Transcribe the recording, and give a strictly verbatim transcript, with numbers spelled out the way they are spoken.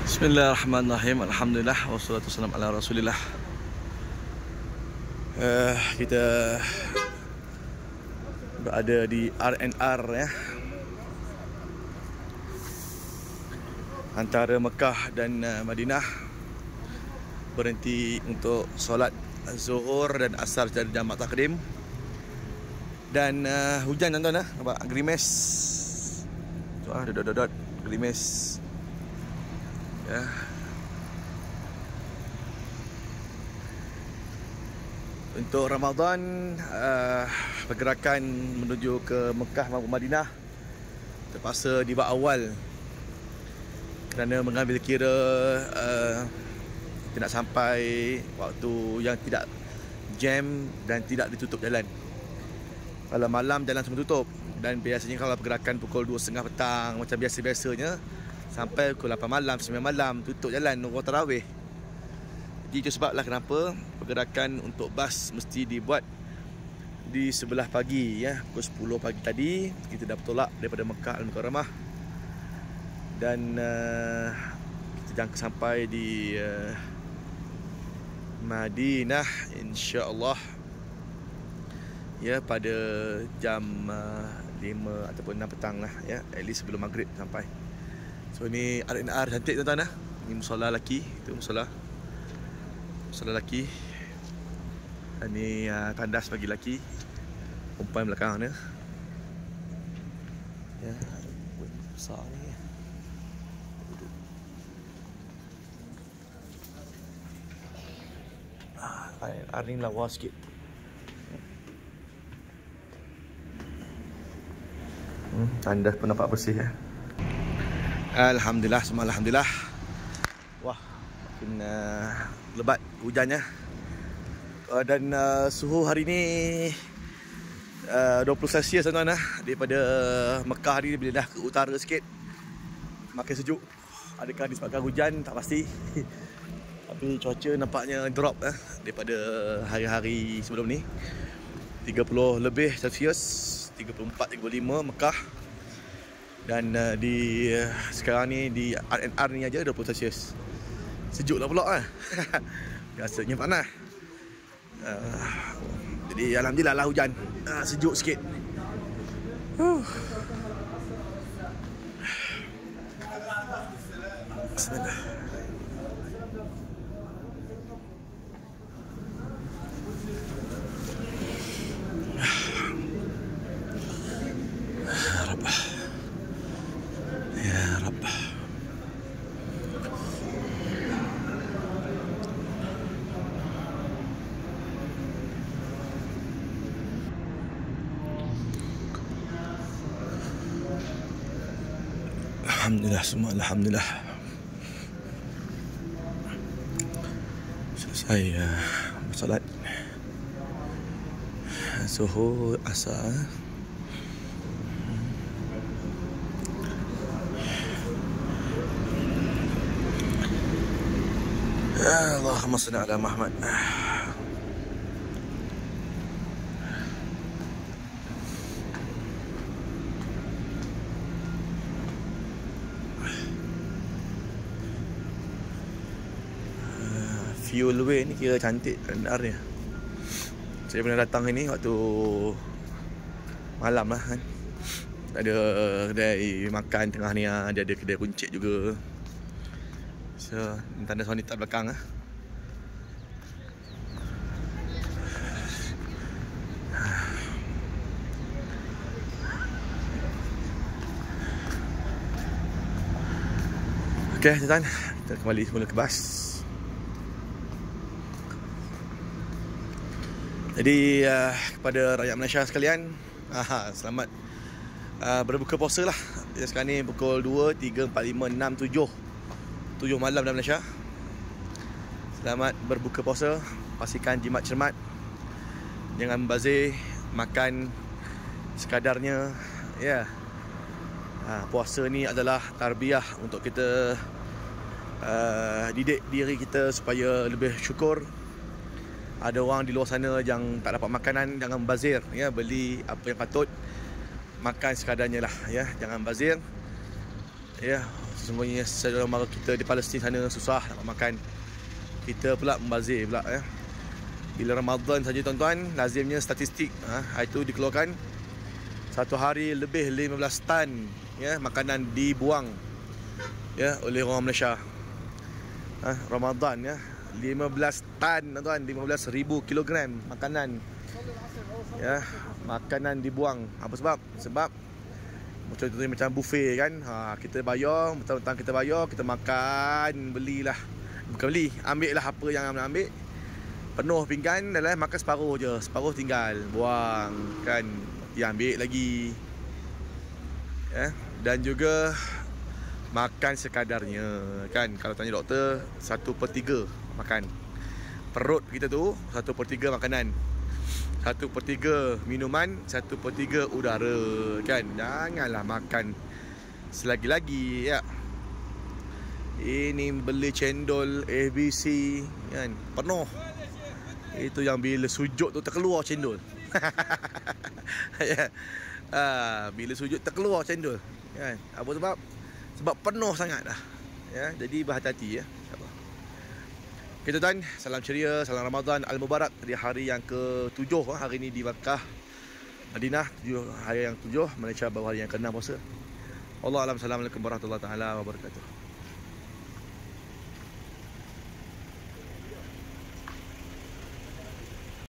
Bismillahirrahmanirrahim. Alhamdulillah wassalatu wassalamu ala Rasulillah. Uh, kita berada di R and R ya, antara Mekah dan uh, Madinah. Berhenti untuk solat Zuhur dan Asar secara jamak takdim. Dan uh, hujan tuan-tuan, nampak gerimis. Tu ah dot-dot-dot gerimis. Ya. Untuk Ramadan, uh, pergerakan menuju ke Mekah maupun Madinah terpaksa dibuat awal kerana mengambil kira uh, tidak sampai waktu yang tidak jam dan tidak ditutup jalan. Kalau malam jalan semua tutup, dan biasanya kalau pergerakan pukul dua tiga puluh petang macam biasa-biasanya sampai pukul lapan malam, sembilan malam tutup jalan orang tarawih. Jadi itu sebablah kenapa pergerakan untuk bas mesti dibuat di sebelah pagi ya. Pukul sepuluh pagi tadi kita dah bertolak daripada Mekah Al-Mukarramah, dan uh, kita jangka sampai di uh, Madinah insya-Allah ya pada jam uh, lima ataupun enam petang lah ya, at least sebelum maghrib sampai. So ni R and R cantik tuan-tuan lah. Ni musola lelaki, itu musola musola lelaki. Dan ni uh, tandas bagi lelaki, perempuan belakang ni. Ya, besar ni. Ah, R ni lawa sikit. Hmm, tandas pun nampak bersih ya. Alhamdulillah, semua Alhamdulillah. Wah, makin uh, lebat hujannya. uh, Dan uh, suhu hari ni uh, dua puluh Celsius tuan-tuan lah. Daripada Mekah ni bila dah ke utara sikit makin sejuk. Adakah disebabkan hujan? Tak pasti. Tapi cuaca nampaknya drop eh, daripada hari-hari sebelum ni. Tiga puluh lebih Celsius, tiga puluh empat, tiga puluh lima Mekah. Dan uh, di uh, sekarang ni di R and R ni aja dua puluh Celsius. Sejuk lah pula kan. Biasanya panas. uh, Jadi Alhamdulillah lah hujan, uh, sejuk sikit. uh. Bismillah. Alhamdulillah, semua Alhamdulillah. Selesai uh, bersolat Zuhur, Asar. Allahumma salli ala Muhammad. Fuelway ni kira cantik R ni. Saya pernah datang ni waktu malam lah kan. Ada kedai makan tengah ni, ada ada kedai runcit juga. So, tanda wanita belakang lah. Okey tuan-tuan, kita kembali semula ke bas. Jadi uh, kepada rakyat Malaysia sekalian, uh, selamat uh, berbuka puasa lah. Sekarang ni pukul dua, tiga, empat, lima, enam, tujuh tujuh malam dalam Malaysia. Selamat berbuka puasa. Pastikan jimat cermat, jangan membazir, makan sekadarnya. Ya yeah. uh, Puasa ni adalah tarbiyah untuk kita uh, didik diri kita supaya lebih syukur. Ada orang di luar sana yang tak dapat makanan, jangan bazir ya, beli apa yang patut, makan sekadarnya lah ya, jangan bazir ya. Sesungguhnya saudara mara kita di Palestin sana susah nak makan. Kita pula membazir pula ya. Bila Ramadan saja tuan-tuan, lazimnya statistik ha, itu dikeluarkan satu hari lebih lima belas tan ya makanan dibuang ya oleh orang Malaysia. Ha, Ramadan ya, lima belas tan tuan-tuan, lima belas ribu kilogram makanan. Ya, makanan dibuang. Apa sebab? Sebab contohnya macam buffet kan. Ha, kita bayar, mentang-mentang kita bayar, kita makan, belilah. Bukan beli, ambil lah apa yang nak ambil. Penuh pinggan, dah makan separuh je, separuh tinggal, buang kan, dia ambil lagi ya. Dan juga makan sekadarnya kan. Kalau tanya doktor, satu per tiga makan. Perut kita tu satu per tiga makanan, satu per tiga minuman, satu per tiga udara kan. Janganlah makan selagi-lagi ya. Ini beli cendol A B C kan, penuh. Itu yang bila sujud tu terkeluar cendol. Ya. Ah, bila sujud terkeluar cendol kan. Apa sebab? Sebab penuh sangat dah. Ya, jadi berhati-hati ya. Okay tuan, salam ceria, salam Ramadan Al-Mubarak di hari yang ketujuh hari ini di Makkah Madinah, tujuh, hari yang ketujuh, Malaysia baru hari yang keenam puasa. Wallahu a'lam. Assalamualaikum warahmatullahi taala wabarakatuh.